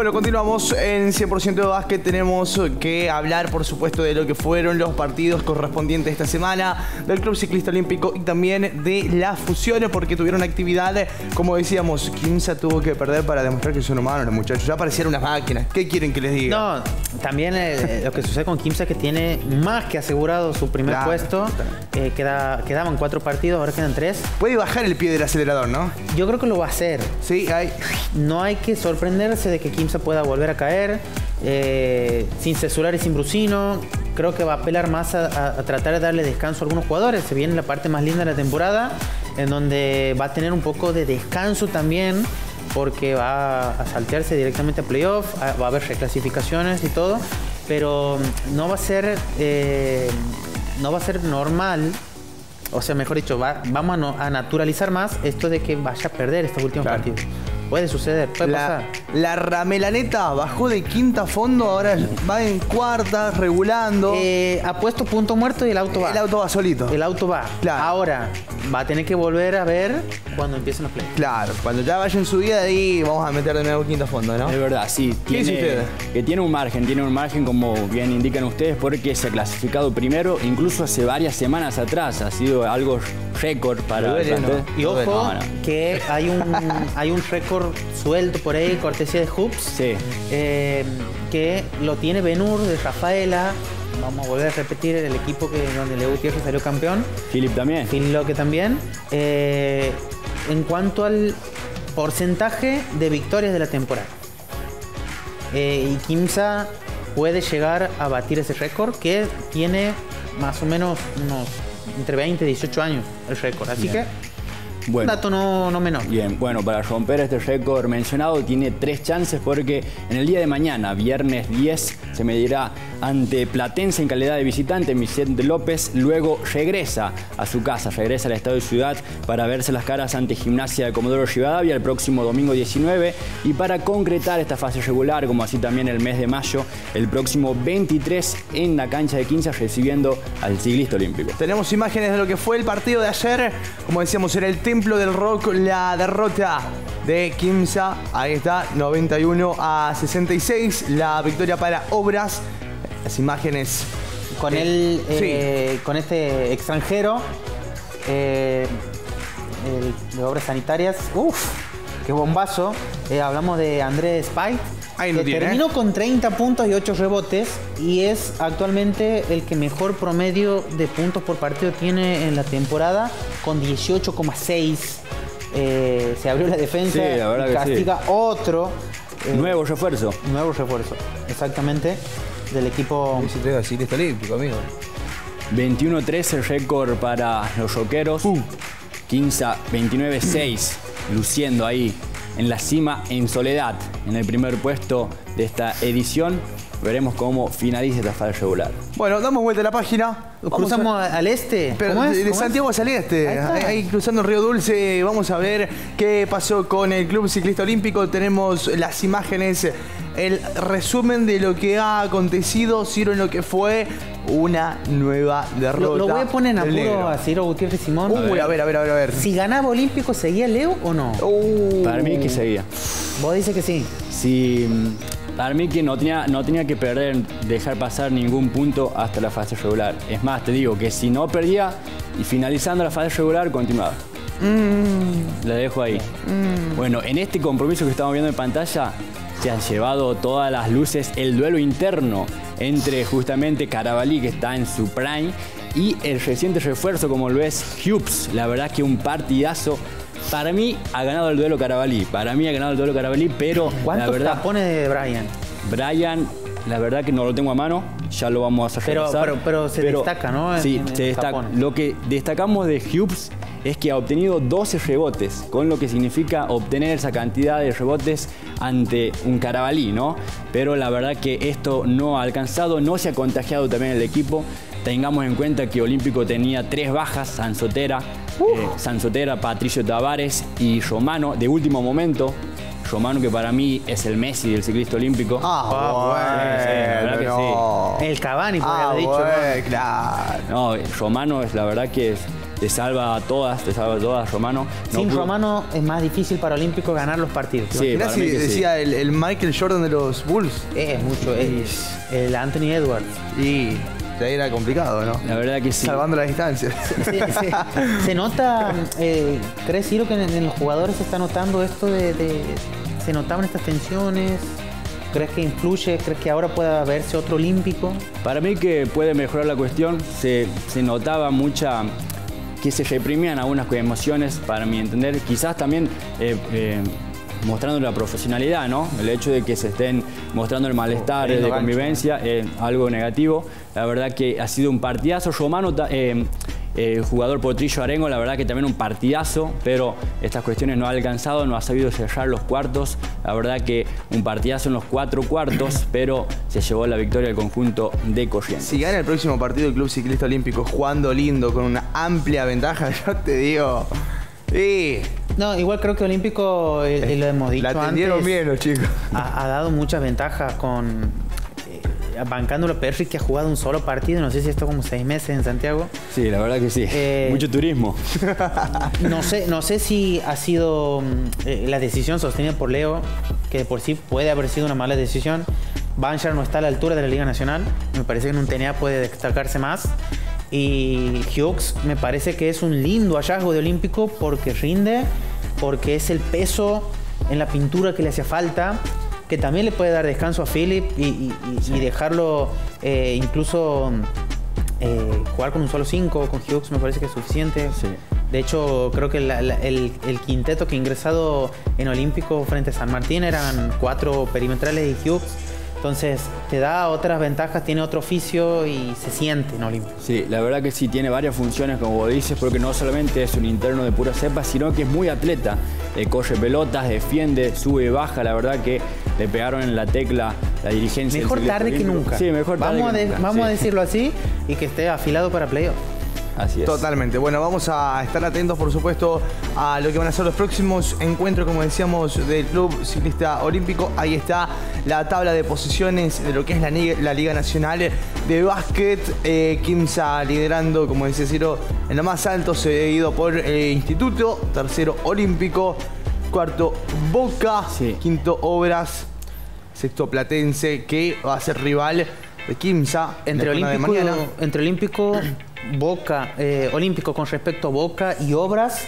Bueno, continuamos en 100% de básquet. Tenemos que hablar, por supuesto, de lo que fueron los partidos correspondientes esta semana del Club Ciclista Olímpico y también de las fusiones, porque tuvieron actividad. Como decíamos, Quimsa tuvo que perder para demostrar que son humanos los muchachos. Ya parecieron unas máquinas. ¿Qué quieren que les diga? No, también lo que sucede con Quimsa es que tiene más que asegurado su primer puesto. Quedaban 4 partidos, ahora quedan 3. Puede bajar el pie del acelerador, ¿no? Yo creo que lo va a hacer. Sí, no hay que sorprenderse de que Quimsa pueda volver a caer. Sin Cesular y sin Brusino, creo que va a apelar más a tratar de darle descanso a algunos jugadores. Se viene la parte más linda de la temporada, en donde va a tener un poco de descanso también, porque va a saltearse directamente a playoff, va a haber reclasificaciones y todo, pero no va a ser normal. O sea, mejor dicho, vamos a naturalizar más esto de que vaya a perder estos últimos partidos. Puede suceder, puede pasar. La Ramelaneta bajó de quinta a fondo, ahora va en cuarta, regulando. Ha puesto punto muerto y el auto va. El auto va solito. El auto va. Claro. Ahora, va a tener que volver a ver cuando empiecen los playoffs. Claro, cuando ya vaya en subida, ahí vamos a meter de nuevo quinta a fondo, ¿no? Es verdad, sí. Tiene un margen, como bien indican ustedes, porque se ha clasificado primero, incluso hace varias semanas atrás. Ha sido algo récord para el plantel. Y ojo, que hay un récord suelto por ahí, cortesía de Hoops, que lo tiene Benur de Rafaela. Vamos a volver a repetir el equipo donde Leo Gutiérrez salió campeón. Philip también. Phil Locke también. En cuanto al porcentaje de victorias de la temporada. Y Quimsa puede llegar a batir ese récord, que tiene más o menos unos entre 20 y 18 años el récord. Así que un dato no menor. Bien, bueno, para romper este récord mencionado tiene 3 chances, porque en el día de mañana, viernes 10, se medirá ante Platense en calidad de visitante en Vicente López. Luego regresa a su casa, regresa al Estado de Ciudad para verse las caras ante Gimnasia de Comodoro Rivadavia el próximo domingo 19. Y para concretar esta fase regular, como así también el mes de mayo, el próximo 23 en la cancha de Quimsa, recibiendo al Ciclista Olímpico. Tenemos imágenes de lo que fue el partido de ayer. Como decíamos, era el Templo del Rock, la derrota de Quimsa. Ahí está, 91-66. La victoria para Obras. Las imágenes con con este extranjero de Obras Sanitarias. Uf, qué bombazo. Hablamos de Andrés Spite. Ahí lo tiene. Terminó con 30 puntos y 8 rebotes y es actualmente el que mejor promedio de puntos por partido tiene en la temporada, con 18,6. Se abrió la defensa, sí, la verdad, castiga otro nuevo refuerzo. Nuevo refuerzo, exactamente, del equipo Ciclista Olímpico, amigo. 21-13 el récord para los rockeros. Quimsa 29-6, luciendo ahí en la cima, en soledad, en el primer puesto de esta edición. Veremos cómo finaliza esta fase regular. Bueno, damos vuelta a la página. Cruzamos al este. Pero de Santiago hacia el este. Ahí cruzando el Río Dulce. Vamos a ver qué pasó con el Club Ciclista Olímpico. Tenemos las imágenes, el resumen de lo que ha acontecido, Ciro, en lo que fue una nueva derrota. Lo voy a poner en apuro a Ciro Gutiérrez Simón. A ver. Si ganaba Olímpico, ¿seguía Leo o no? Para mí que seguía. Vos dices que sí. Sí. Para mí que no tenía que dejar pasar ningún punto hasta la fase regular. Es más, te digo que si no perdía y finalizando la fase regular, continuaba. La dejo ahí. Bueno, en este compromiso que estamos viendo en pantalla, se han llevado todas las luces el duelo interno entre justamente Carabalí, que está en su prime, y el reciente refuerzo, como lo es Hughes. La verdad que un partidazo. Para mí ha ganado el duelo Carabalí. Pero ¿cuántos la verdad, tapones de Brian? Brian, la verdad que no lo tengo a mano. Ya lo vamos a revisar. Pero se destaca, ¿no? Sí, se destaca. Lo que destacamos de Hughes es que ha obtenido 12 rebotes, con lo que significa obtener esa cantidad de rebotes ante un Carabalí, ¿no? Pero la verdad que esto no ha alcanzado, no se ha contagiado también el equipo. Tengamos en cuenta que Olímpico tenía 3 bajas, Sansotera, Patricio Tavares y Romano, de último momento. Romano, que para mí es el Messi del ciclista olímpico. El Cavani, por haber dicho. Claro. No, Romano es la verdad que te salva a todas, Romano. Sin Romano es más difícil para Olímpico ganar los partidos. Sí, Mirá para si mí que decía el Michael Jordan de los Bulls. Es mucho. El Anthony Edwards. Y ya era complicado, ¿no? La verdad que sí. Salvando la distancia. Se nota, ¿crees, Ciro, que en los jugadores se está notando esto se notaban estas tensiones? ¿Crees que influye? ¿Crees que ahora pueda verse otro olímpico? Para mí que puede mejorar la cuestión. Se notaba mucha... que se reprimían algunas emociones, para mi entender. Quizás también mostrando la profesionalidad, ¿no? El hecho de que se estén mostrando el malestar de convivencia, algo negativo. La verdad que ha sido un partidazo. Romano, jugador Potrillo Arengo, la verdad que también un partidazo, pero estas cuestiones no ha alcanzado, no ha sabido cerrar los cuartos. La verdad que un partidazo en los 4 cuartos, pero se llevó la victoria al conjunto de Corrientes. Si gana el próximo partido el Club Ciclista Olímpico jugando lindo, con una amplia ventaja, yo te digo... No, igual creo que Olímpico, lo hemos dicho antes... La atendieron bien los chicos. Ha dado muchas ventajas con... bancándolo Perfect, que ha jugado un solo partido, no sé si esto como 6 meses en Santiago. Sí, la verdad que sí. Mucho turismo. No sé si ha sido la decisión sostenida por Leo, que de por sí puede haber sido una mala decisión. Banchar no está a la altura de la Liga Nacional. Me parece que en un TNA puede destacarse más. Y Hughes me parece que es un lindo hallazgo de Olímpico porque rinde, porque es el peso en la pintura que le hacía falta, que también le puede dar descanso a Philip y dejarlo incluso jugar con un solo 5 con Hughes me parece que es suficiente. Sí. De hecho, creo que el quinteto que ha ingresado en Olímpico frente a San Martín eran 4 perimetrales y Hughes. Entonces, te da otras ventajas, tiene otro oficio y se siente en Olímpico. Sí, la verdad que sí, tiene varias funciones, como vos dices, porque no solamente es un interno de pura cepa, sino que es muy atleta. Corre pelotas, defiende, sube y baja. La verdad que le pegaron en la tecla la dirigencia. Mejor tarde que nunca. Sí, mejor tarde que nunca. Vamos a decirlo así y que esté afilado para playoff. Así es. Totalmente. Bueno, vamos a estar atentos, por supuesto, a lo que van a ser los próximos encuentros, como decíamos, del Club Ciclista Olímpico. Ahí está la tabla de posiciones de lo que es la Liga Nacional de Básquet. Quimsa liderando, como decía Ciro, en lo más alto, seguido por Instituto. Tercero, Olímpico. Cuarto, Boca. Sí. Quinto, Obras. Sexto, Platense, que va a ser rival de Quimsa. Entre Olímpico, Boca, Olímpico con respecto a Boca y Obras,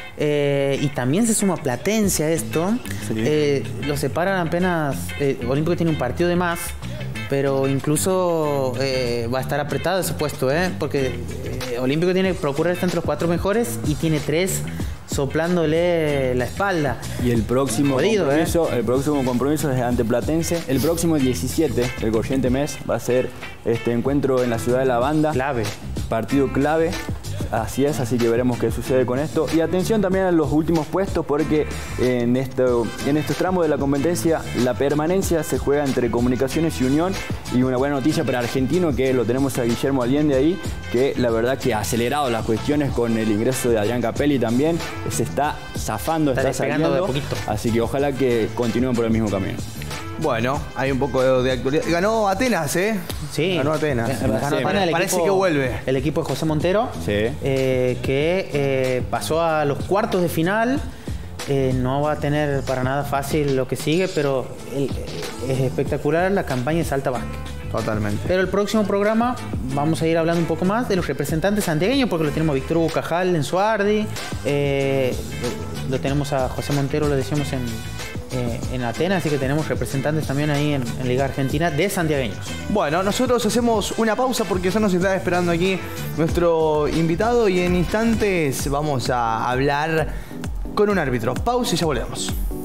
y también se suma Platense a esto. Sí. Lo separan apenas. Olímpico tiene un partido de más, pero incluso va a estar apretado ese puesto, porque Olímpico tiene que procurar estar entre los 4 mejores y tiene 3 soplándole la espalda. Y el próximo compromiso es ante Platense. El próximo 17, el corriente mes, va a ser este encuentro en la ciudad de La Banda. Clave. Partido clave. Así es, así que veremos qué sucede con esto. Y atención también a los últimos puestos, porque en estos tramos de la competencia la permanencia se juega entre Comunicaciones y Unión. Y una buena noticia para Argentino, que lo tenemos a Guillermo Allende ahí, que la verdad que ha acelerado las cuestiones con el ingreso de Adrián Capelli también. Se está zafando, está saliendo de a poquito. Así que ojalá que continúen por el mismo camino. Bueno, hay un poco de actualidad. Ganó Atenas, ¿eh? Sí. Ganó Atenas. Parece que vuelve. El equipo de José Montero, Sí. que pasó a los cuartos de final. No va a tener para nada fácil lo que sigue, pero es espectacular la campaña de Salta Básquet. Totalmente. Pero el próximo programa vamos a ir hablando un poco más de los representantes santiagueños, porque lo tenemos a Víctor Hugo Cajal en Suardi, lo tenemos a José Montero, lo decíamos en Atenas, así que tenemos representantes también ahí en Liga Argentina de santiagueños. Bueno, nosotros hacemos una pausa porque ya nos está esperando aquí nuestro invitado y en instantes vamos a hablar con un árbitro. Pausa y ya volvemos.